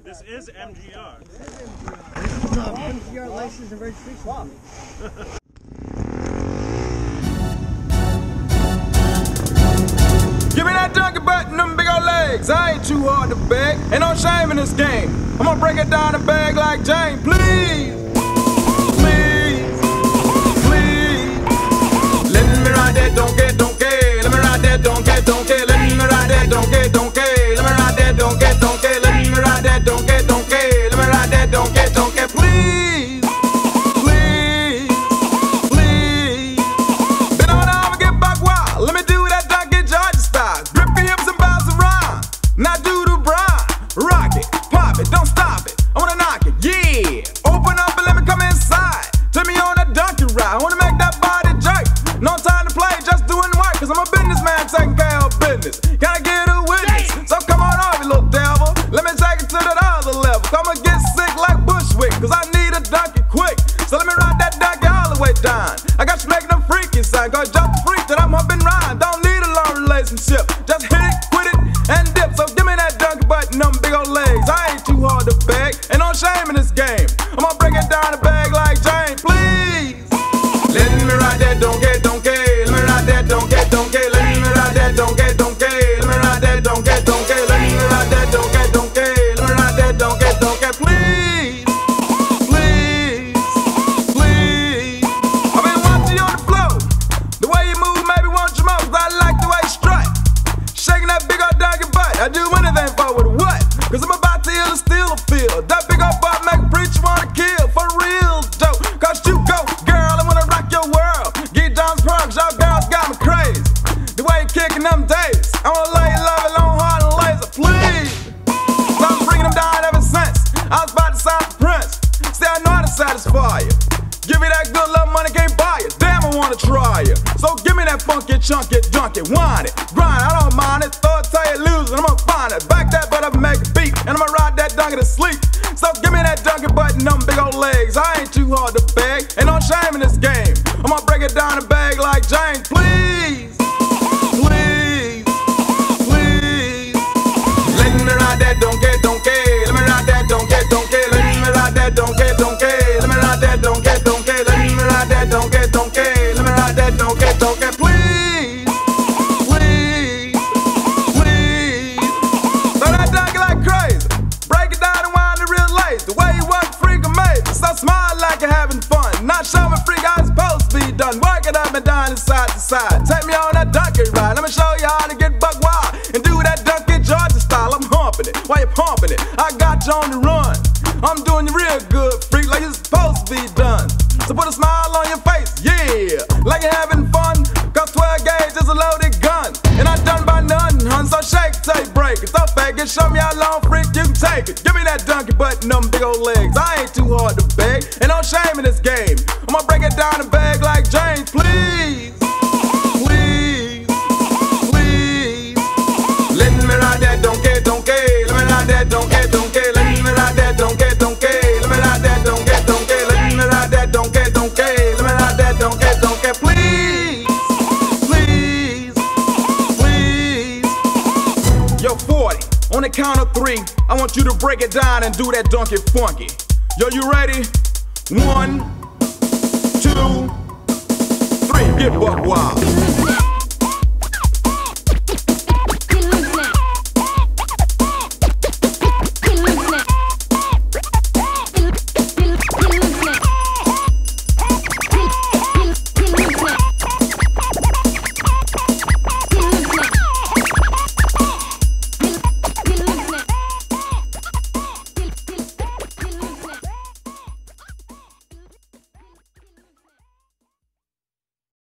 This is MGR. No, MGR license and registration. Give me that donkey butt and them big old legs. I ain't too hard to beg. Ain't no shame in this game. I'm gonna break it down and beg like Jane. Please, please, please. Let me ride that donkey, donkey. Let me ride that donkey, donkey. Let me ride that donkey, donkey. Let me ride that donkey, donkey. Let me ride that donkey, donkey. Let me ride that donkey, donkey. Please, please, please. Been on I'ma get buck wild. Let me do that donkey Georgia style. Grip your hips and bounce around. Now do the brown. Rock it, pop it, don't stop it. I wanna knock it, yeah. Open up and let me come inside. Take me on that donkey ride. I wanna make that body jerk. No time to play, just doing work. Cause I'm a businessman taking care of business. Can I get a witness? So come on over, little devil. Let me take it to that other level. I'ma get sick like Bushwick. Cause I need a donkey quick. So let me ride that donkey all the way down. I got you making them freaky sign. Cause just the freak that I'm up and rhyme. Don't need a long relationship. Just hit it, quit it, and dip. So give me that donkey butt and them big old legs. I ain't too hard to beg. Ain't no shame in this game. I'm gonna break it down and beg like Jane. Please. Let me ride that donkey, donkey. Let me ride that donkey, donkey. Let me ride that donkey, donkey. Let me ride that donkey, donkey. Let me ride that donkey, donkey. Let me ride that donkey, donkey. Please, please, please. I've been watching you on the floor. The way you move, maybe want you more. 'Cause I like the way you strut. Shaking that big old donkey butt. I do anything for with a what? 'Cause I'm about to heal and steal a field. That big old butt make a preacher wanna kill. For real, Joe. 'Cause you go, girl, I wanna rock your world. Get John's perks, y'all girls got me crazy. The way you kicking them days. I wanna lay you love it long, hard, and laser, please. So I'm bringing them down ever since I was about to sign for Prince. See, I know how to satisfy you. Give me that good love money, can't buy it. Damn, I wanna try you. So give me that funky, chunky, junky, whine it, grind, I don't mind it. Throw it till you lose it, I'm gonna find it. Back that butt up and make a beat, and I'm gonna ride that donkey to sleep. So give me that donkey butt and them big old legs. I ain't too hard to beg, ain't no shame in this game. I'm gonna break it down and beg like Jane. Please, please, please. Let me ride that donkey, donkey. Let me ride that donkey, donkey. Let me ride that donkey, donkey. Let me ride that donkey, donkey. Let me ride that donkey, donkey. Let me ride that donkey, donkey. Please, please, please. Throw that donkey like crazy. Break it down and wind it real late. The way you work, freak amazing. So smile like you're having fun. Not show me freak how it's supposed to be done. Work it up and down and side to side. Take me on that donkey ride. Let me show you how to get buck wild and do that donkey Georgia style. I'm humping it while you're pumping it. I got you on the run. I'm doing you real good, freak, like it's supposed to be done. So put a smile on your face, yeah, like you're having fun. 'Cause 12 gauge is a loaded gun, and I done by none, hun. So shake, take, break it. So fake it, show me how long, freak, you can take it. Give me that donkey butt and them big old legs. I ain't too hard to beg, ain't no shame in this game. I'm gonna break it down and beg like Jane. Please, please, please. Let me ride that donkey, donkey. Let me ride that donkey, donkey. Let me ride that donkey, donkey. Let me ride that donkey, donkey. Let me ride that donkey, donkey. Let me ride that donkey, donkey. Please, please, please. Yo, 40, on the count of 3, I want you to break it down and do that donkey funky. Yo, you ready? 1, 2, 3, get buck wild.